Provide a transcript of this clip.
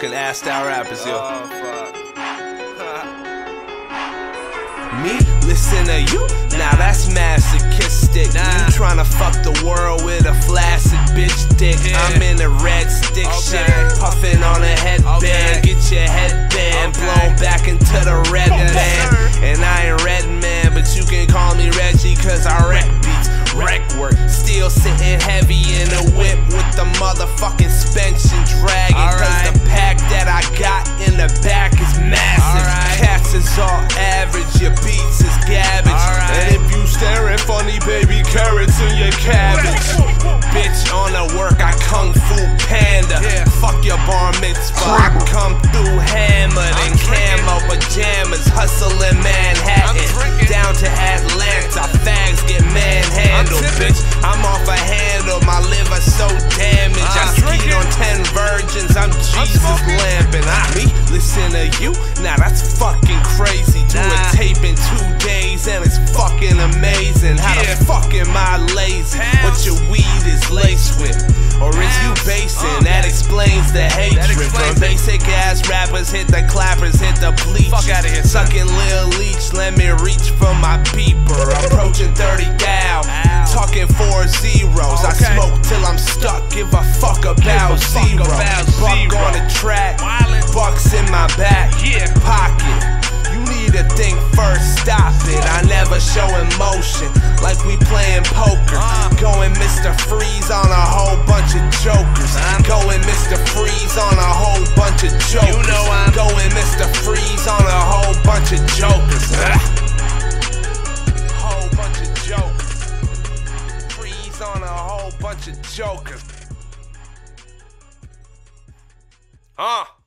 fucking ass style rappers, yo. Oh, fuck. Me, listen to you, now that's masochistic. You tryna fuck the world with a flaccid bitch dick. I'm in a red stick shit, puffin' on a headband. Get your headband blown back into the red band. And I ain't red man, but you can call me Reggie, cause I wreck beats, wreck work. Still sitting heavy in the whip with the motherfucking suspension dragging. Cause the pack that I got in the back is massive. Cats is all average, your beats is garbage. And if you staring funny, baby, carrots in your cabbage. Bitch on the work, I kung fu panda. Fuck your bar mitzvah, come through hammered in camo pajamas, hustling Manhattan down to Atlanta. Fags get manhandled, bitch. I'm off a handle, my liver so damaged. I skied on 10 virgins, I'm Jesus lamping. Me, listen to you, now that's fucking crazy. Do a tape in 2 days and it's fucking amazing. How the fuck am I lazy? What your weed is laced with? Or is you basing? That explains the hatred. From basic ass rappers hit the clappers, hit the bleach. Fuck out of here, sucking Lil Leech, let me reach for my beeper. Approaching 30 thou, talking 4 zeros. I smoke till I'm stuck, give a fuck about zero. Buck on the track, bucks in my back pocket. You need to think first, stop it. I never show emotion like we playing poker. Going Mr. Freeze on a whole bunch of jokers. Going Mr. Freeze on a whole bunch of jokers. You know I'm going Mr. Freeze on a whole bunch of jokers. Whole bunch of jokers. Freeze on a whole bunch of jokers.